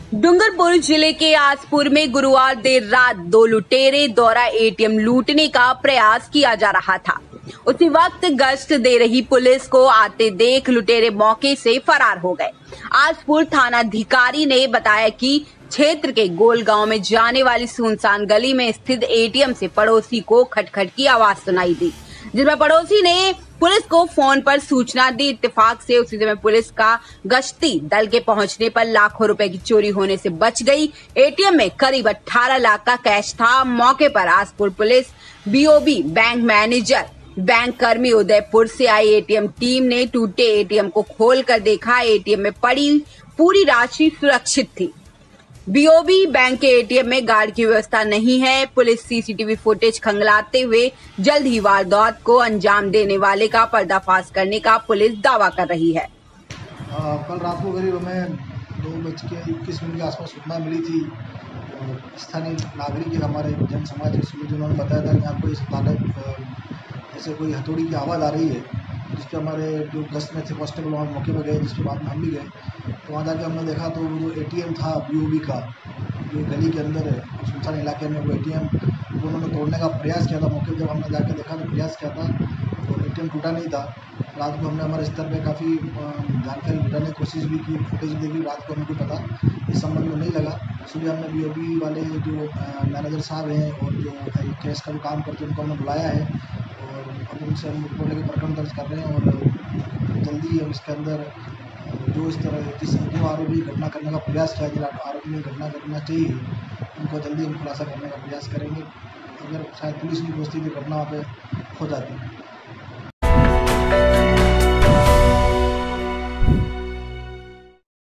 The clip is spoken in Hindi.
डूंगरपुर जिले के आसपुर में गुरुवार देर रात दो लुटेरे द्वारा एटीएम लूटने का प्रयास किया जा रहा था। उसी वक्त गश्त दे रही पुलिस को आते देख लुटेरे मौके से फरार हो गए। आसपुर थानाधिकारी ने बताया कि क्षेत्र के गोल गांव में जाने वाली सुनसान गली में स्थित एटीएम से पड़ोसी को खटखट की आवाज सुनाई दी, जिसमें पड़ोसी ने पुलिस को फोन पर सूचना दी। इत्तेफाक से उसी समय पुलिस का गश्ती दल के पहुंचने पर लाखों रुपए की चोरी होने से बच गई। एटीएम में करीब 18 लाख का कैश था। मौके पर Aspur police, BOB, bank manager, bank कर्मी उदयपुर से आई एटीएम टीम ने टूटे एटीएम को खोलकर देखा। एटीएम में पड़ी पूरी राशि सुरक्षित थी। बीओबी बैंक के एटीएम में गार्ड की व्यवस्था नहीं है। पुलिस सीसीटीवी फुटेज खंगलाते हुए जल्द ही वारदात को अंजाम देने वाले का पर्दाफाश करने का पुलिस दावा कर रही है। कल रात को करीब हमें 2:21 के आसपास सूचना मिली थी। स्थानीय नागरिक हमारे जन समाज के सूर्य जिन्होंने बताया था कि यहाँ कोई तालब ऐसे कोई हथौड़ी की आवाज़ आ रही है, जिस पे हमारे जो गश्त में थे कांस्टेबल वहाँ मौके पर गए, जिसके बाद में हम भी गए। तो वहाँ जाके हमने देखा तो वो जो एटीएम था बीओबी का, जो गली के अंदर है सुनसान इलाके में, वो एटीएम उन्होंने तोड़ने का प्रयास किया था। मौके पर जब हमने जाके देखा तो प्रयास किया था तो एटीएम टूटा नहीं था। रात को हमने हमारे स्तर पे काफ़ी जानकारी जुटाने की कोशिश भी की, फुटेज देखी। रात को हमें कोई पता इस संबंध में नहीं लगा। सुबह हमने बीओबी वाले जो मैनेजर साहब हैं और जो केस का जो काम करते हैं उनको हमने बुलाया है और अब उनसे हम उसको लेकर प्रकरण दर्ज कर रहे हैं और जल्दी हम इसके अंदर जो इस तरह जिस जो आरोपी घटना करने का प्रयास किया, जिन आरोपी ने घटना करना चाहिए, उनको जल्दी हम खुलासा करने का प्रयास करेंगे। अगर शायद पुलिस नहीं पहुँचती तो घटना वहाँ पे हो जाती है।